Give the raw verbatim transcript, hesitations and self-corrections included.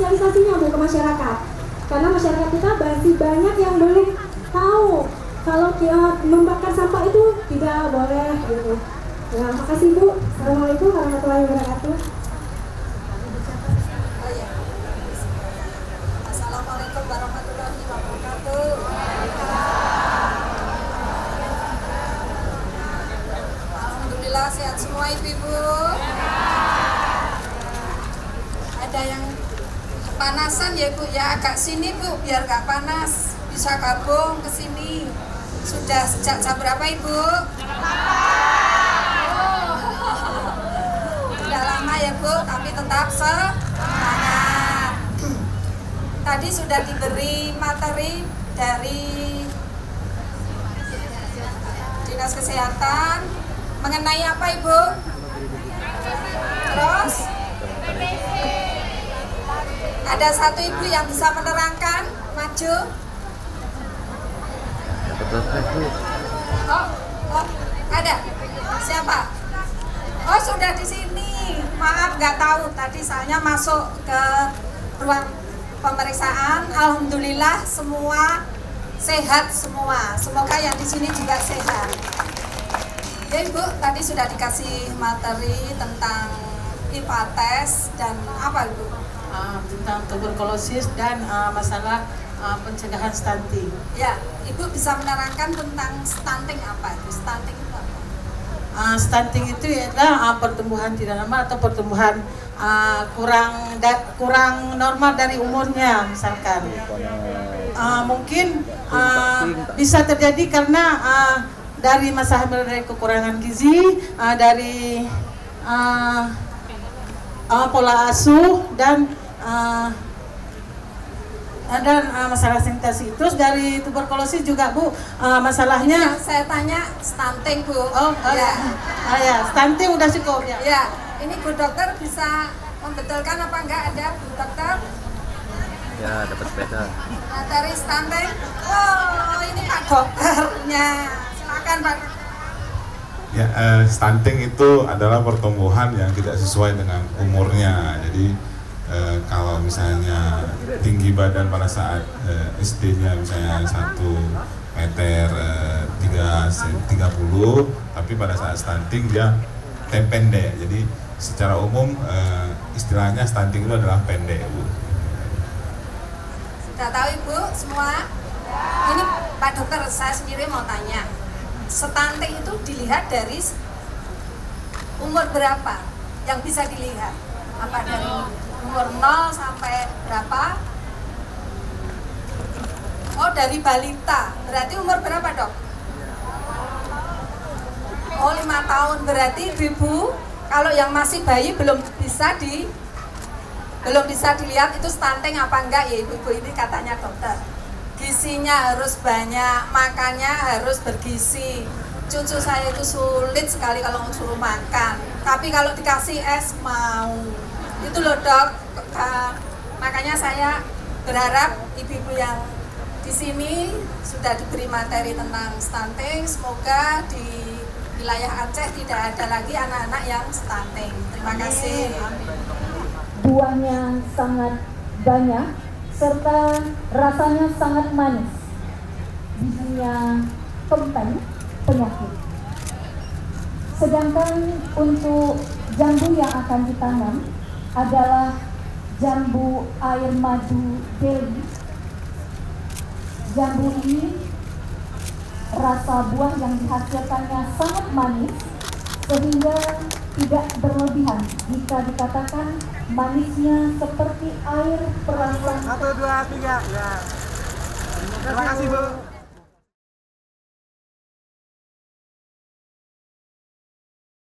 sosialisasinya Bu ke masyarakat. Karena masyarakat kita masih banyak yang belum tahu kalau kita membakar sampah itu tidak boleh gitu. Ya, makasih Bu. Assalamualaikum warahmatullahi wabarakatuh. Assalamualaikum warahmatullahi wabarakatuh. Alhamdulillah sehat semua ibu-ibu. Ada yang kepanasan ya Bu ya, agak sini Bu biar gak panas. Bisa gabung ke sini. Sudah sejak jam berapa Ibu? Oh. Sudah lama ya Bu, tapi tetap semangat. Tadi sudah diberi materi dari Dinas Kesehatan mengenai apa Ibu? Terus ada satu ibu yang bisa menerangkan, maju. Oh, oh, ada. Siapa? Oh, sudah di sini. Maaf, nggak tahu. Tadi saya masuk ke ruang pemeriksaan. Alhamdulillah semua sehat semua. Semoga yang di sini juga sehat. Ya Ibu, tadi sudah dikasih materi tentang hipates dan apa Ibu? Uh, tentang tuberkulosis dan uh, masalah uh, pencegahan stunting. Ya, Ibu bisa menerangkan tentang stunting apa itu? Stunting itu apa? Uh, stunting itu adalah uh, pertumbuhan tidak normal atau pertumbuhan uh, kurang da kurang normal dari umurnya, misalkan. Uh, mungkin uh, bisa terjadi karena uh, dari masa hamil, dari kekurangan gizi, uh, dari uh, uh, pola asuh dan uh, dan uh, masalah sanitasi. Terus dari tuberkulosis juga Bu, uh, masalahnya. Yang saya tanya stunting Bu. Oh, oh ya. Ah, ya, stunting udah cukup ya. Ya, ini Bu Dokter bisa membetulkan apa enggak ada Bu Dokter? Ya, dapat sepeda. Materi stunting. Oh, ini Pak Dokternya. Silakan Pak. Ya, eh, stunting itu adalah pertumbuhan yang tidak sesuai dengan umurnya. Jadi eh, kalau misalnya tinggi badan pada saat eh, S D-nya misalnya satu meter tiga puluh, tapi pada saat stunting dia pendek. Jadi secara umum eh, istilahnya stunting itu adalah pendek, Bu. Sudah tahu Ibu semua? Ini Pak Dokter, saya sendiri mau tanya. Stunting itu dilihat dari umur berapa yang bisa dilihat? Apa dari umur nol sampai berapa? Oh, dari balita. Berarti umur berapa Dok? Oh, lima tahun. Berarti Ibu, kalau yang masih bayi belum bisa di belum bisa dilihat itu stunting apa enggak ya Ibu-ibu, ini katanya dokter. Gizinya harus banyak, makannya harus bergizi. Cucu saya itu sulit sekali kalau suruh makan, tapi kalau dikasih es mau. Itu loh Dok. Makanya saya berharap ibu-ibu yang di sini sudah diberi materi tentang stunting, semoga di wilayah Aceh tidak ada lagi anak-anak yang stunting. Terima kasih. Buahnya sangat banyak serta rasanya sangat manis. Bijinya kempeng penyakit. Sedangkan untuk jambu yang akan ditanam adalah jambu air madu Delhi. Jambu ini rasa buah yang dihasilkannya sangat manis sehingga tidak berlebihan jika dikatakan manisnya seperti air perasan. Satu, dua, tiga. Ya. Terima kasih Bu.